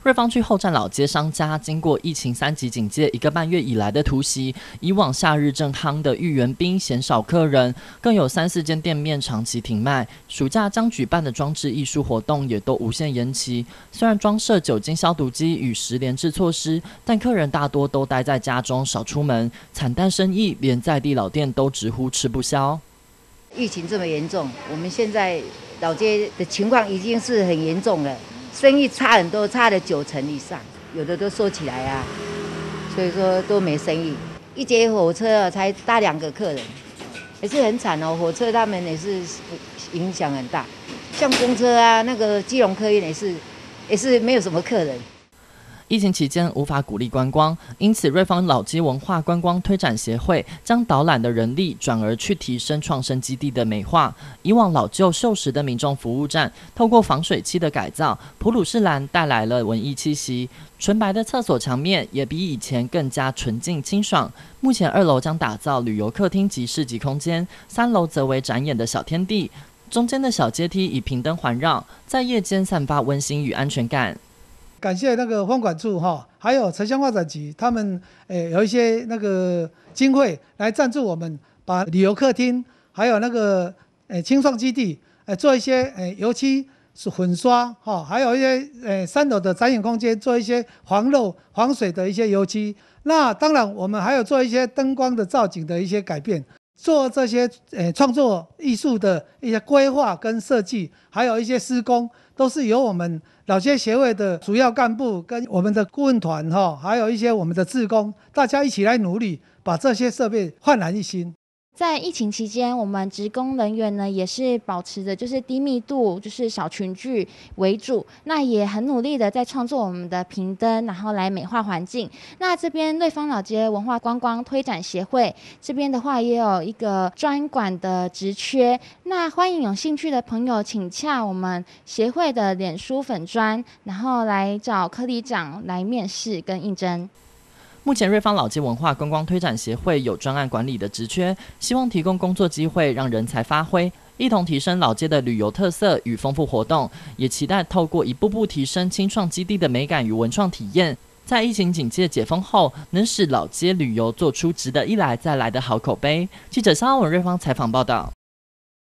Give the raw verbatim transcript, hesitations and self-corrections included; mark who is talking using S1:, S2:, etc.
S1: 瑞芳区后站老街商家经过疫情三级警戒一个半月以来的突袭，以往夏日正夯的御园冰鲜少客人，更有三四间店面长期停卖。暑假将举办的装置艺术活动也都无限延期。虽然装设酒精消毒机与实联制措施，但客人大多都待在家中少出门，惨淡生意连在地老店都直呼吃不消。
S2: 疫情这么严重，我们现在老街的情况已经是很严重了。生意差很多，差了九成以上，有的都收起来啊，所以说都没生意。一节火车才搭两个客人，也是很惨哦。火车他们也是影响很大，像公车啊，那个基隆客运也是，也是没有什么客人。
S1: 疫情期间无法鼓励观光，因此瑞芳老街文化观光推展协会将导览的人力转而去提升创生基地的美化。以往老旧锈蚀的民众服务站，透过防水漆的改造，普鲁士蓝带来了文艺气息。纯白的厕所墙面也比以前更加纯净清爽。目前二楼将打造旅游客厅及市集空间，三楼则为展演的小天地。中间的小阶梯以平灯环绕，在夜间散发温馨与安全感。
S3: 感谢那个风管处哈，还有城乡发展局，他们诶有一些那个经费来赞助我们，把旅游客厅还有那个诶清创基地诶做一些诶油漆是混刷哈，还有一些诶三楼的展演空间做一些防漏防水的一些油漆。那当然我们还有做一些灯光的造景的一些改变，做这些诶创作艺术的一些规划跟设计，还有一些施工，都是由我们老街协会的主要干部跟我们的顾问团哈，还有一些我们的志工，大家一起来努力，把这些设备焕然一新。
S4: 在疫情期间，我们职工人员呢也是保持着就是低密度，就是小群聚为主。那也很努力的在创作我们的屏灯，然后来美化环境。那这边瑞芳老街文化观光推展协会这边的话，也有一个专管的职缺。那欢迎有兴趣的朋友，请洽我们协会的脸书粉专，然后来找科里长来面试跟应征。
S1: 目前瑞芳老街文化观光推展协会有专案管理的职缺，希望提供工作机会，让人才发挥，一同提升老街的旅游特色与丰富活动，也期待透过一步步提升青创基地的美感与文创体验，在疫情警戒解封后，能使老街旅游做出值得一来再来的好口碑。记者肖文瑞芳采访报道。